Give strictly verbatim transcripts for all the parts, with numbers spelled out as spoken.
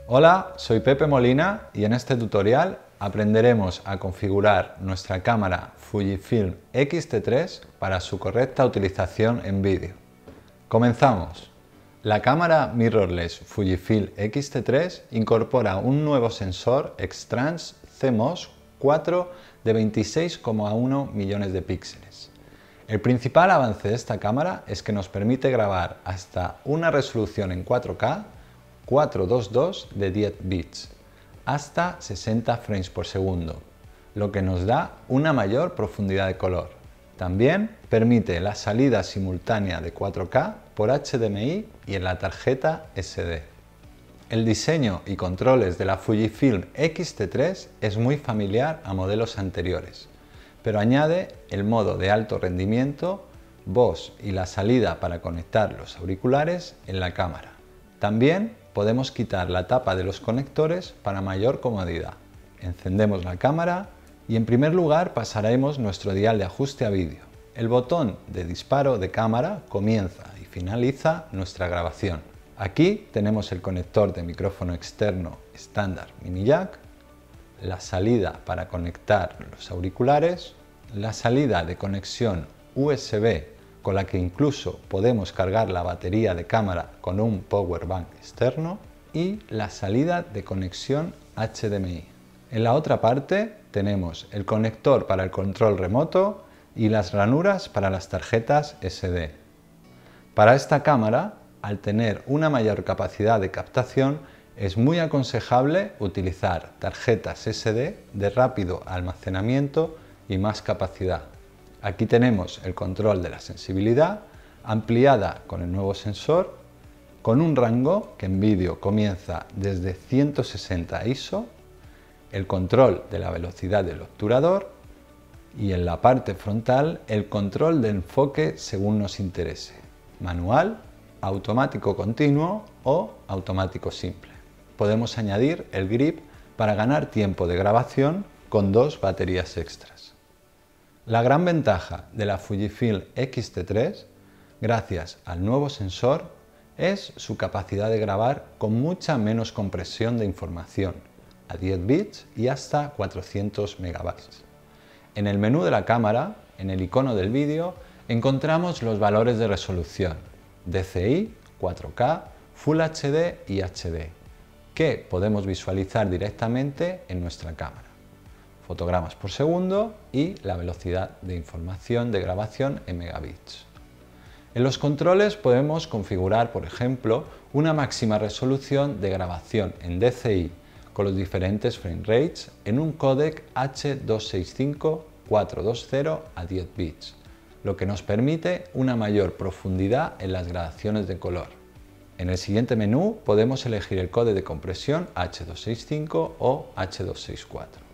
Hola, soy Pepe Molina y en este tutorial aprenderemos a configurar nuestra cámara Fujifilm X T tres para su correcta utilización en vídeo. ¡Comenzamos! La cámara mirrorless Fujifilm X T tres incorpora un nuevo sensor X-Trans C M O S cuatro de veintiséis coma uno millones de píxeles. El principal avance de esta cámara es que nos permite grabar hasta una resolución en cuatro K cuatrocientos veintidós de diez bits hasta sesenta frames por segundo, lo que nos da una mayor profundidad de color. También permite la salida simultánea de cuatro K por H D M I y en la tarjeta S D. El diseño y controles de la Fujifilm X T tres es muy familiar a modelos anteriores, pero añade el modo de alto rendimiento, voz y la salida para conectar los auriculares en la cámara. También podemos quitar la tapa de los conectores para mayor comodidad. Encendemos la cámara y en primer lugar pasaremos nuestro dial de ajuste a vídeo. El botón de disparo de cámara comienza y finaliza nuestra grabación. Aquí tenemos el conector de micrófono externo estándar mini jack, la salida para conectar los auriculares, la salida de conexión U S B con la que incluso podemos cargar la batería de cámara con un power bank externo y la salida de conexión H D M I. En la otra parte tenemos el conector para el control remoto y las ranuras para las tarjetas S D. Para esta cámara, al tener una mayor capacidad de captación, es muy aconsejable utilizar tarjetas S D de rápido almacenamiento y más capacidad. Aquí tenemos el control de la sensibilidad, ampliada con el nuevo sensor, con un rango que en vídeo comienza desde ciento sesenta I S O, el control de la velocidad del obturador y en la parte frontal el control de enfoque según nos interese, manual, automático continuo o automático simple. Podemos añadir el grip para ganar tiempo de grabación con dos baterías extras. La gran ventaja de la Fujifilm X T tres, gracias al nuevo sensor, es su capacidad de grabar con mucha menos compresión de información, a diez bits y hasta cuatrocientos megabytes. En el menú de la cámara, en el icono del vídeo, encontramos los valores de resolución, D C I, cuatro K, Full H D y H D, que podemos visualizar directamente en nuestra cámara. Fotogramas por segundo y la velocidad de información de grabación en megabits. En los controles podemos configurar, por ejemplo, una máxima resolución de grabación en D C I con los diferentes frame rates en un códec H doscientos sesenta y cinco cuatrocientos veinte a diez bits, lo que nos permite una mayor profundidad en las gradaciones de color. En el siguiente menú podemos elegir el códec de compresión H doscientos sesenta y cinco o H doscientos sesenta y cuatro.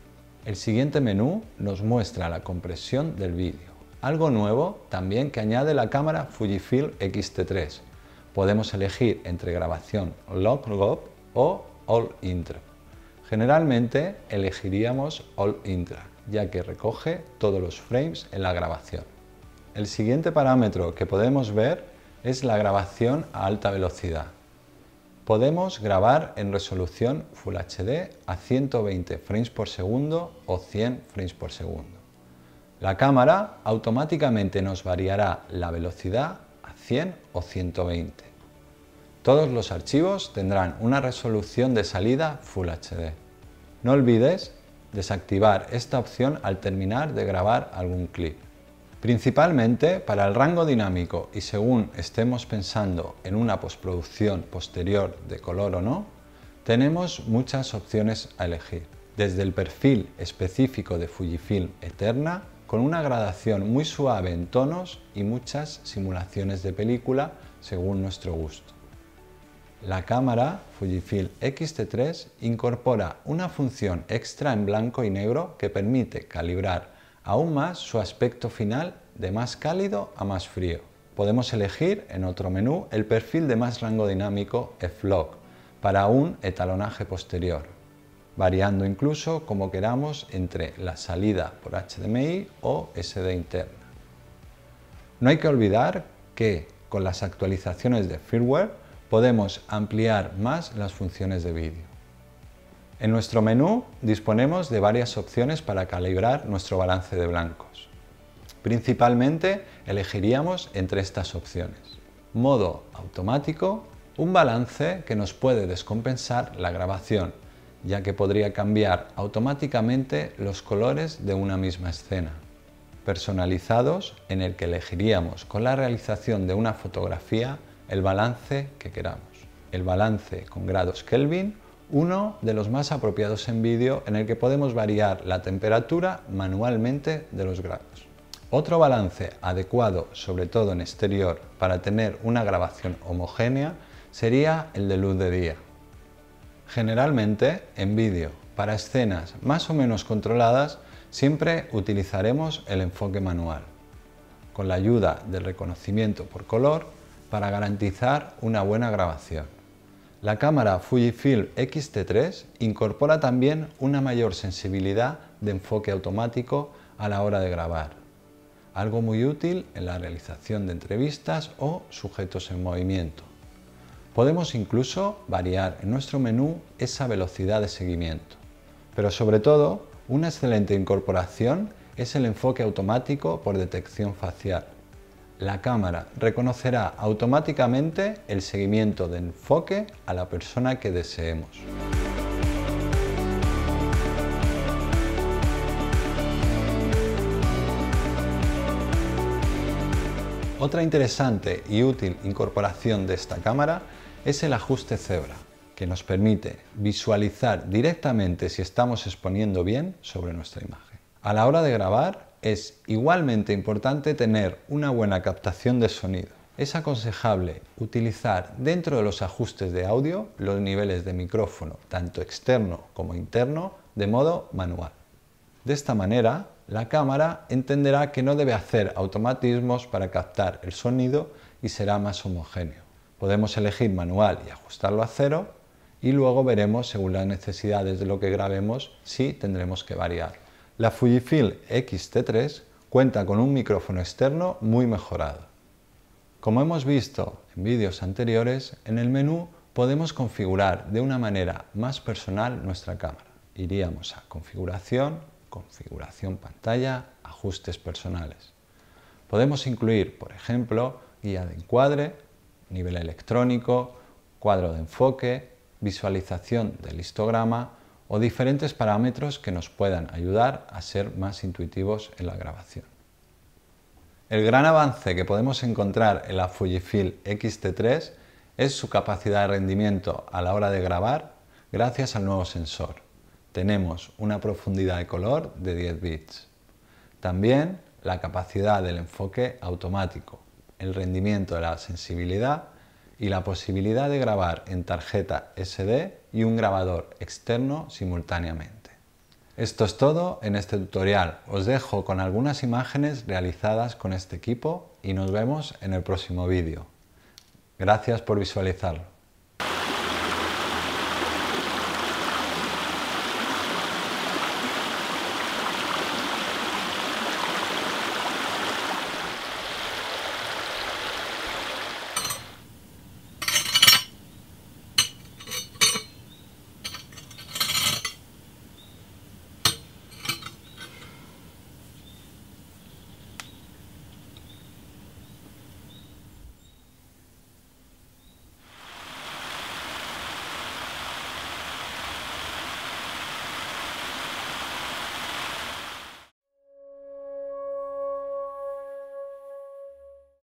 El siguiente menú nos muestra la compresión del vídeo, algo nuevo también que añade la cámara Fujifilm X T tres. Podemos elegir entre grabación log-log o all-intra. Generalmente elegiríamos all-intra, ya que recoge todos los frames en la grabación. El siguiente parámetro que podemos ver es la grabación a alta velocidad. Podemos grabar en resolución Full H D a ciento veinte frames por segundo o cien frames por segundo. La cámara automáticamente nos variará la velocidad a cien o ciento veinte. Todos los archivos tendrán una resolución de salida Full H D. No olvides desactivar esta opción al terminar de grabar algún clip. Principalmente para el rango dinámico y según estemos pensando en una postproducción posterior de color o no, tenemos muchas opciones a elegir. Desde el perfil específico de Fujifilm Eterna, con una gradación muy suave en tonos y muchas simulaciones de película según nuestro gusto. La cámara Fujifilm X T tres incorpora una función extra en blanco y negro que permite calibrar aún más su aspecto final de más cálido a más frío. Podemos elegir en otro menú el perfil de más rango dinámico F-Log para un etalonaje posterior, variando incluso como queramos entre la salida por H D M I o S D interna. No hay que olvidar que con las actualizaciones de firmware podemos ampliar más las funciones de vídeo. En nuestro menú disponemos de varias opciones para calibrar nuestro balance de blancos. Principalmente elegiríamos entre estas opciones. Modo automático, un balance que nos puede descompensar la grabación, ya que podría cambiar automáticamente los colores de una misma escena. Personalizados, en el que elegiríamos con la realización de una fotografía el balance que queramos. El balance con grados Kelvin, uno de los más apropiados en vídeo, en el que podemos variar la temperatura manualmente de los grados. Otro balance adecuado, sobre todo en exterior, para tener una grabación homogénea, sería el de luz de día. Generalmente, en vídeo, para escenas más o menos controladas, siempre utilizaremos el enfoque manual, con la ayuda del reconocimiento por color para garantizar una buena grabación. La cámara Fujifilm X T tres incorpora también una mayor sensibilidad de enfoque automático a la hora de grabar, algo muy útil en la realización de entrevistas o sujetos en movimiento. Podemos incluso variar en nuestro menú esa velocidad de seguimiento, pero sobre todo, una excelente incorporación es el enfoque automático por detección facial. La cámara reconocerá automáticamente el seguimiento de enfoque a la persona que deseemos. Otra interesante y útil incorporación de esta cámara es el ajuste cebra, que nos permite visualizar directamente si estamos exponiendo bien sobre nuestra imagen. A la hora de grabar es igualmente importante tener una buena captación de sonido. Es aconsejable utilizar dentro de los ajustes de audio los niveles de micrófono, tanto externo como interno, de modo manual. De esta manera, la cámara entenderá que no debe hacer automatismos para captar el sonido y será más homogéneo. Podemos elegir manual y ajustarlo a cero y luego veremos, según las necesidades de lo que grabemos, si tendremos que variar. La Fujifilm X T tres cuenta con un micrófono externo muy mejorado. Como hemos visto en vídeos anteriores, en el menú podemos configurar de una manera más personal nuestra cámara. Iríamos a Configuración, Configuración pantalla, Ajustes personales. Podemos incluir, por ejemplo, guía de encuadre, nivel electrónico, cuadro de enfoque, visualización del histograma o diferentes parámetros que nos puedan ayudar a ser más intuitivos en la grabación. El gran avance que podemos encontrar en la Fujifilm X T tres es su capacidad de rendimiento a la hora de grabar gracias al nuevo sensor. Tenemos una profundidad de color de diez bits. También la capacidad del enfoque automático, el rendimiento de la sensibilidad y la posibilidad de grabar en tarjeta ese de y un grabador externo simultáneamente. Esto es todo en este tutorial. Os dejo con algunas imágenes realizadas con este equipo y nos vemos en el próximo vídeo. Gracias por visualizarlo.